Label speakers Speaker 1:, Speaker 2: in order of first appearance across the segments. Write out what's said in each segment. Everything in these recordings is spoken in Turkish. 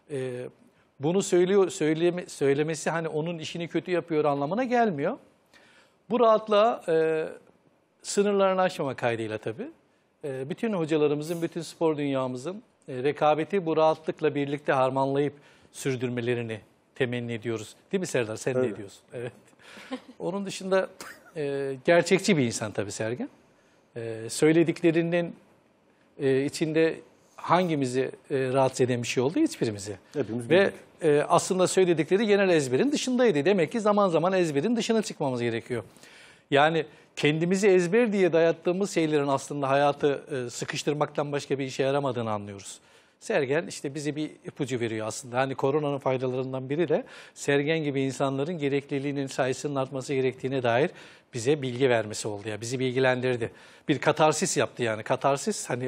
Speaker 1: Bunu söylemesi hani onun işini kötü yapıyor anlamına gelmiyor. Bu rahatlığa sınırlarını aşmama kaydıyla tabii. Bütün hocalarımızın, bütün spor dünyamızın rekabeti bu rahatlıkla birlikte harmanlayıp sürdürmelerini temenni ediyoruz. Değil mi Serdar? Sen ne diyorsun? Evet. Onun dışında gerçekçi bir insan tabii Sergen. Söylediklerinin içinde hangimizi rahatsız eden bir şey oldu? Hiçbirimizi.
Speaker 2: Hepimiz
Speaker 1: ve aslında söyledikleri genel ezberin dışındaydı. Demek ki zaman zaman ezberin dışına çıkmamız gerekiyor. Yani kendimizi ezber diye dayattığımız şeylerin aslında hayatı sıkıştırmaktan başka bir işe yaramadığını anlıyoruz. Sergen işte bize bir ipucu veriyor aslında. Hani koronanın faydalarından biri de Sergen gibi insanların gerekliliğinin sayısının artması gerektiğine dair bize bilgi vermesi oldu ya. Bizi bilgilendirdi. Bir katarsis yaptı yani. Katarsis hani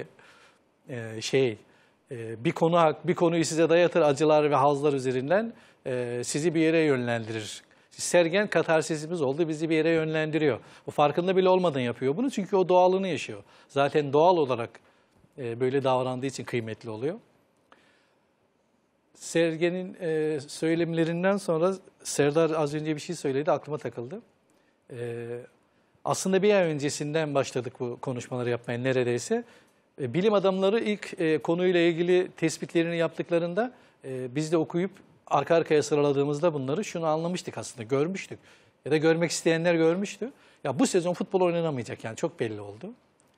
Speaker 1: bir konuyu size dayatır acılar ve hazlar üzerinden sizi bir yere yönlendirir. Sergen katarsisimiz oldu, bizi bir yere yönlendiriyor. O farkında bile olmadan yapıyor bunu çünkü o doğalını yaşıyor. Zaten doğal olarak böyle davrandığı için kıymetli oluyor. Sergen'in söylemlerinden sonra Serdar az önce bir şey söyledi, aklıma takıldı. Aslında bir ay öncesinden başladık bu konuşmaları yapmaya neredeyse. Bilim adamları ilk konuyla ilgili tespitlerini yaptıklarında biz de okuyup arka arkaya sıraladığımızda bunları şunu anlamıştık aslında, görmüştük. Ya da görmek isteyenler görmüştü. Ya bu sezon futbol oynanamayacak yani çok belli oldu.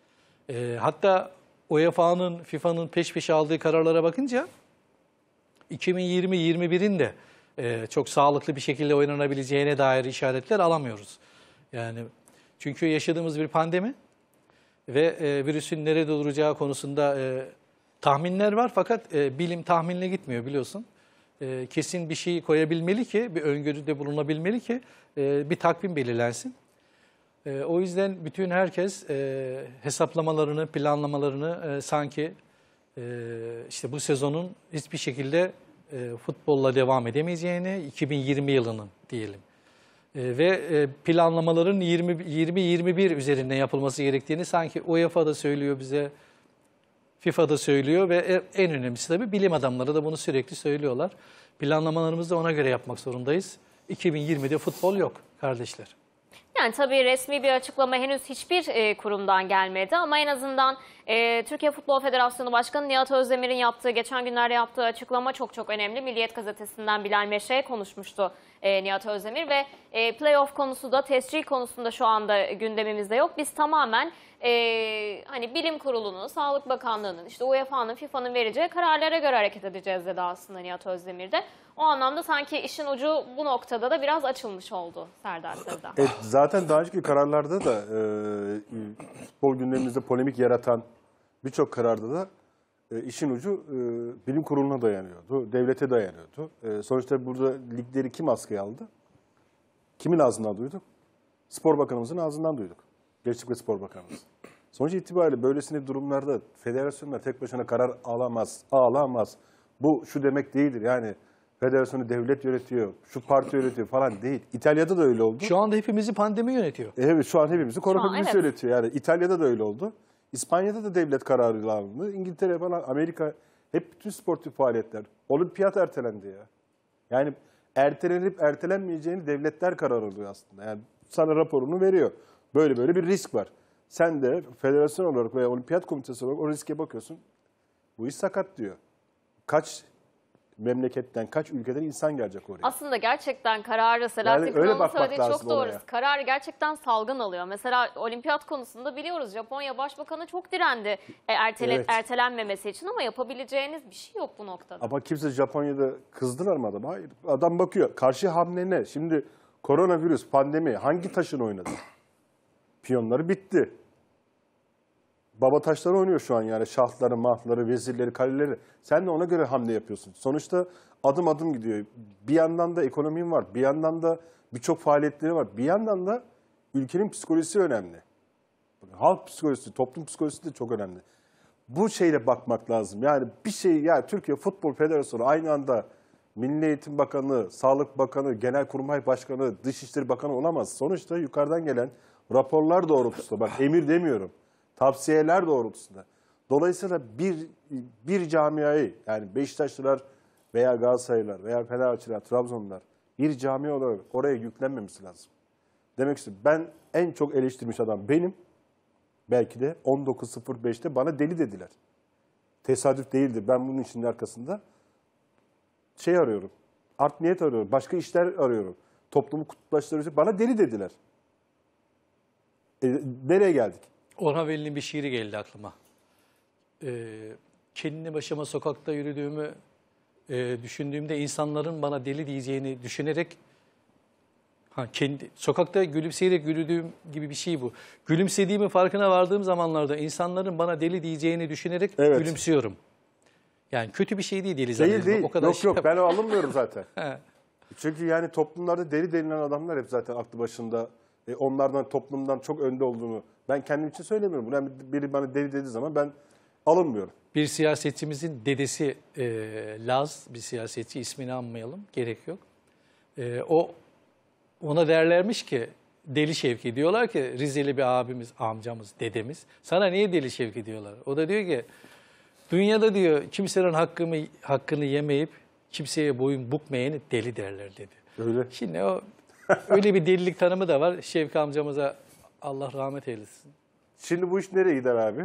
Speaker 1: Hatta UEFA'nın, FIFA'nın peş peşe aldığı kararlara bakınca 2020-21'in de çok sağlıklı bir şekilde oynanabileceğine dair işaretler alamıyoruz. Yani çünkü yaşadığımız bir pandemi ve virüsün nerede duracağı konusunda tahminler var fakat bilim tahminle gitmiyor biliyorsun. Kesin bir şey koyabilmeli ki, bir öngörüde bulunabilmeli ki bir takvim belirlensin. O yüzden bütün herkes hesaplamalarını, planlamalarını sanki işte bu sezonun hiçbir şekilde futbolla devam edemeyeceğini, 2020 yılının diyelim. Ve planlamaların 20-21 üzerinde yapılması gerektiğini sanki UEFA da söylüyor bize, FIFA da söylüyor ve en önemlisi tabii bilim adamları da bunu sürekli söylüyorlar. Planlamalarımızı da ona göre yapmak zorundayız. 2020'de futbol yok kardeşler.
Speaker 3: Yani tabii resmi bir açıklama henüz hiçbir kurumdan gelmedi ama en azından Türkiye Futbol Federasyonu Başkanı Nihat Özdemir'in geçen günlerde yaptığı açıklama çok önemli. Milliyet Gazetesi'nden Bilal Meşe'ye konuşmuştu Nihat Özdemir ve playoff konusu da tescil konusunda şu anda gündemimizde yok. Biz tamamen hani Bilim Kurulu'nun, Sağlık Bakanlığı'nın, işte UEFA'nın, FIFA'nın vereceği kararlara göre hareket edeceğiz dedi aslında Nihat Özdemir de. O anlamda sanki işin ucu bu noktada da biraz açılmış oldu Serdar Sezda.
Speaker 2: Zaten daha önceki kararlarda da futbol gündemimizde polemik yaratan birçok kararda da işin ucu bilim kuruluna dayanıyordu, devlete dayanıyordu. Sonuçta burada ligleri kim askıya aldı? Kimin ağzından duyduk? Spor Bakanımızın ağzından duyduk. Gençlik ve Spor Bakanımız. Sonuç itibariyle böylesine durumlarda federasyonlar tek başına karar alamaz. Bu şu demek değildir yani. Federasyonu devlet yönetiyor, şu parti yönetiyor falan değil. İtalya'da da öyle oldu.
Speaker 1: Şu anda hepimizi pandemi yönetiyor.
Speaker 2: Evet şu an hepimizi koronavirüs
Speaker 3: evet.
Speaker 2: yönetiyor. Yani İtalya'da da öyle oldu. İspanya'da da devlet kararıyla alındı. İngiltere falan, Amerika hep bütün sportif faaliyetler. Olimpiyat ertelendi ya. Yani ertelenip ertelenmeyeceğini devletler karar alıyor aslında. Yani sana raporunu veriyor. Böyle bir risk var. Sen de federasyon olarak veya olimpiyat komitesi olarak o riske bakıyorsun. Bu iş sakat diyor. Kaç memleketten, kaç ülkeden insan gelecek oraya?
Speaker 3: Aslında gerçekten kararı Selahattin Kınalı'nın söylediği çok doğru. Karar gerçekten salgın alıyor. Mesela olimpiyat konusunda biliyoruz Japonya Başbakanı çok direndi ertelenmemesi için ama yapabileceğiniz bir şey yok bu noktada.
Speaker 2: Ama kimse Japonya'da kızdılar mı adama? Hayır. Adam bakıyor. Karşı hamle ne? Şimdi koronavirüs, pandemi hangi taşın oynadı? Piyonları bitti. Baba taşları oynuyor şu an yani şahtları, mahtları, vezirleri, kaleleri. Sen de ona göre hamle yapıyorsun. Sonuçta adım adım gidiyor. Bir yandan da ekonomin var, bir yandan da birçok faaliyetleri var. Bir yandan da ülkenin psikolojisi önemli. Halk psikolojisi, toplum psikolojisi de çok önemli. Bu şeyle bakmak lazım. Yani bir şey, yani Türkiye Futbol Federasyonu aynı anda Milli Eğitim Bakanı, Sağlık Bakanı, Genelkurmay Başkanı, Dışişleri Bakanı olamaz. Sonuçta yukarıdan gelen raporlar doğrultusunda, bak emir demiyorum, tavsiyeler doğrultusunda. Dolayısıyla bir camiayı, yani Beşiktaşlılar veya Galatasaraylılar veya Fenerbahçeliler, Trabzonlular bir cami olarak oraya yüklenmemesi lazım. Demek istiyorum. Ben en çok eleştirmiş adam benim. Belki de 19.05'te bana deli dediler. Tesadüf değildir. Ben bunun için arkasında şey arıyorum. Art niyet arıyorum. Başka işler arıyorum. Toplumu kutuplaştırıcı. Bana deli dediler. Nereye geldik?
Speaker 1: Orhan Veli'nin bir şiiri geldi aklıma. Kendi başıma sokakta yürüdüğümü düşündüğümde insanların bana deli diyeceğini düşünerek sokakta gülümseyerek yürüdüğüm gibi bir şey bu. Gülümsediğimin farkına vardığım zamanlarda insanların bana deli diyeceğini düşünerek
Speaker 2: Evet.
Speaker 1: gülümsüyorum. Yani kötü bir şey değil deli
Speaker 2: Değil
Speaker 1: zannediyorum.
Speaker 2: değil.
Speaker 1: O kadar
Speaker 2: Yok
Speaker 1: şey
Speaker 2: yok ben alınmıyorum zaten.
Speaker 1: He.
Speaker 2: Çünkü yani toplumlarda deli denilen adamlar hep zaten aklı başında. Onlardan toplumdan çok önde olduğunu ben kendim için söylemiyorum. Bunu yani biri bana deli dediği zaman ben alınmıyorum.
Speaker 1: Bir siyasetçimizin dedesi Laz, bir siyasetçi, ismini anmayalım, gerek yok. Ona derlermiş ki Deli Şevki. Diyorlar ki Rizeli bir abimiz, amcamız, dedemiz. Sana niye Deli Şevki diyorlar? O da diyor ki dünyada diyor kimsenin hakkını yemeyip kimseye boyun bükmeyeni deli derler dedi.
Speaker 2: Öyle.
Speaker 1: Şimdi öyle bir delilik tanımı da var. Şevki amcamıza Allah rahmet eylesin.
Speaker 2: Şimdi bu iş nereye gider abi?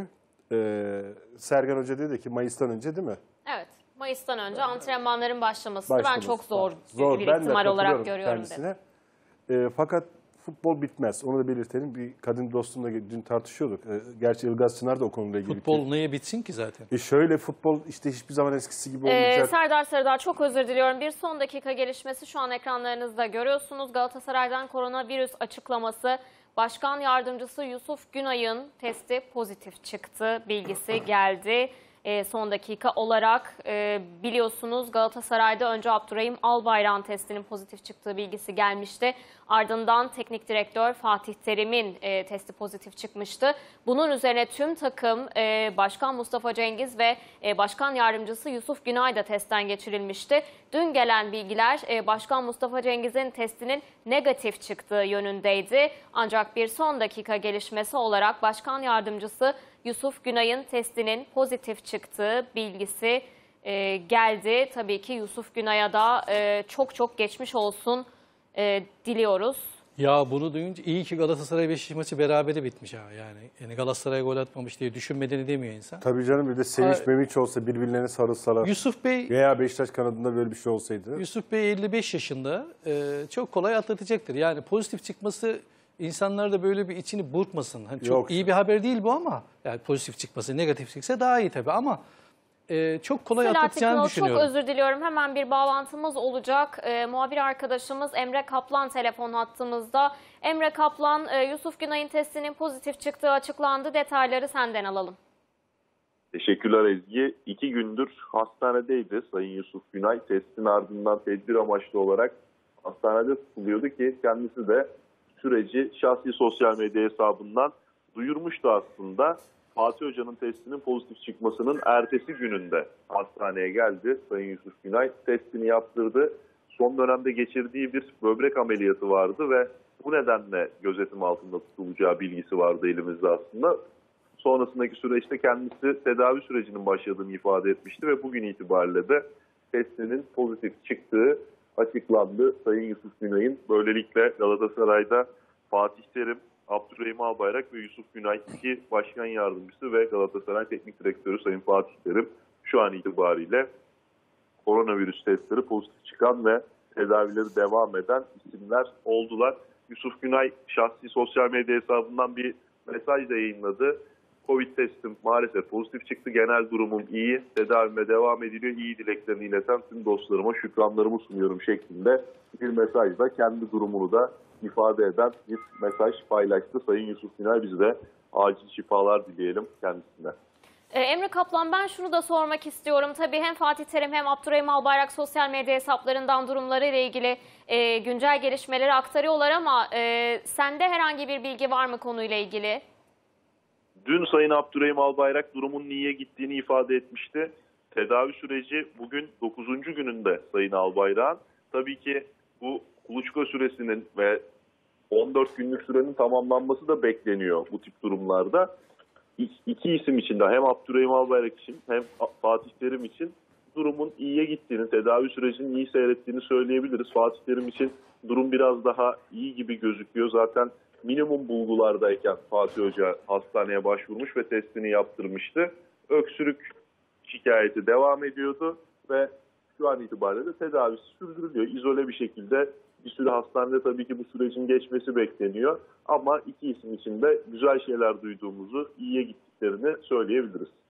Speaker 2: Sergen Hoca dedi ki Mayıs'tan önce değil mi?
Speaker 3: Evet. Mayıs'tan önce antrenmanların başlamasını ben çok zor
Speaker 2: Zor.
Speaker 3: bir
Speaker 2: Ben de
Speaker 3: ihtimal olarak
Speaker 2: katılıyorum
Speaker 3: görüyorum dedi.
Speaker 2: kendisine. Fakat futbol bitmez. Onu da belirtelim. Bir kadın dostumla dün tartışıyorduk. Gerçi Ilgaz Çınar da o konuyla ilgili.
Speaker 1: Futbol neye bitsin ki zaten?
Speaker 2: Şöyle futbol işte hiçbir zaman eskisi gibi olmayacak.
Speaker 3: Serdar Sarıdağ çok özür diliyorum. Bir son dakika gelişmesi şu an ekranlarınızda görüyorsunuz. Galatasaray'dan koronavirüs açıklaması. Başkan yardımcısı Yusuf Günay'ın testi pozitif çıktı bilgisi geldi. Son dakika olarak biliyorsunuz Galatasaray'da önce Abdurrahim Albayrak'ın testinin pozitif çıktığı bilgisi gelmişti. Ardından teknik direktör Fatih Terim'in testi pozitif çıkmıştı. Bunun üzerine tüm takım Başkan Mustafa Cengiz ve Başkan Yardımcısı Yusuf Günay da testten geçirilmişti. Dün gelen bilgiler Başkan Mustafa Cengiz'in testinin negatif çıktığı yönündeydi. Ancak bir son dakika gelişmesi olarak Başkan Yardımcısı Yusuf Günay'ın testinin pozitif çıktığı bilgisi geldi. Tabii ki Yusuf Günay'a da çok geçmiş olsun diliyoruz.
Speaker 1: Ya bunu duyunca iyi ki Galatasaray Beşiktaş maçı berabere bitmiş ha yani Galatasaray gol atmamış diye düşünmediğini demiyor insan.
Speaker 2: Tabii canım bir de Sevinç Mevinç olsa birbirlerine sarılsalar.
Speaker 1: Yusuf Bey
Speaker 2: Veya Beşiktaş kanadında böyle bir şey olsaydı.
Speaker 1: Yusuf Bey 55 yaşında çok kolay atlatacaktır. Yani pozitif çıkması insanlar da böyle bir içini burkmasın. Hani çok
Speaker 2: Yok.
Speaker 1: iyi bir haber değil bu ama yani pozitif çıkması, negatif çıksa daha iyi tabii ama çok kolay
Speaker 3: Selahattin
Speaker 1: atlatacağını
Speaker 3: Kınal,
Speaker 1: düşünüyorum.
Speaker 3: çok özür diliyorum. Hemen bir bağlantımız olacak. Muhabir arkadaşımız Emre Kaplan telefon hattımızda. Emre Kaplan, Yusuf Günay'ın testinin pozitif çıktığı açıklandı. Detayları senden alalım.
Speaker 4: Teşekkürler Ezgi. 2 gündür hastanedeydi Sayın Yusuf Günay. Testin ardından tedbir amaçlı olarak hastanede tutuluyordu ki kendisi de süreci şahsi sosyal medya hesabından duyurmuştu aslında. Fatih Hoca'nın testinin pozitif çıkmasının ertesi gününde hastaneye geldi Sayın Yusuf Günay. Testini yaptırdı. Son dönemde geçirdiği bir böbrek ameliyatı vardı ve bu nedenle gözetim altında tutulacağı bilgisi vardı elimizde aslında. Sonrasındaki süreçte kendisi tedavi sürecinin başladığını ifade etmişti ve bugün itibariyle de testinin pozitif çıktığı açıklandı Sayın Yusuf Günay'ın. Böylelikle Galatasaray'da Fatih Terim, Abdurrahim Albayrak ve Yusuf Günay iki başkan yardımcısı ve Galatasaray Teknik Direktörü Sayın Fatih Terim şu an itibariyle koronavirüs testleri pozitif çıkan ve tedavileri devam eden isimler oldular. Yusuf Günay şahsi sosyal medya hesabından bir mesaj da yayınladı. Covid testim maalesef pozitif çıktı. Genel durumum iyi. Tedavime devam ediliyor. İyi dileklerini ileten tüm dostlarıma şükranlarımı sunuyorum şeklinde bir mesajla kendi durumunu da ifade eden bir mesaj paylaştı. Sayın Yusuf Günay, biz de acil şifalar dileyelim kendisine.
Speaker 3: Emre Kaplan, ben şunu da sormak istiyorum. Tabii hem Fatih Terim hem Abdurrahim Albayrak sosyal medya hesaplarından durumlarıyla ilgili güncel gelişmeleri aktarıyorlar ama sende herhangi bir bilgi var mı konuyla ilgili?
Speaker 4: Dün Sayın Abdurrahim Albayrak durumun niye gittiğini ifade etmişti. Tedavi süreci bugün 9. gününde Sayın Albayrak'ın. Tabii ki bu kuluçka süresinin ve 14 günlük sürenin tamamlanması da bekleniyor bu tip durumlarda. İki isim için de hem Abdurrahim Albayrak için hem Fatih Terim için durumun iyiye gittiğini, tedavi sürecinin iyi seyrettiğini söyleyebiliriz. Fatih Terim için durum biraz daha iyi gibi gözüküyor. Zaten minimum bulgulardayken Fatih Hoca hastaneye başvurmuş ve testini yaptırmıştı. Öksürük şikayeti devam ediyordu ve şu an itibariyle de tedavisi sürdürülüyor. İzole bir şekilde bir süre hastanede tabii ki bu sürecin geçmesi bekleniyor. Ama iki isim için de güzel şeyler duyduğumuzu, iyiye gittiklerini söyleyebiliriz.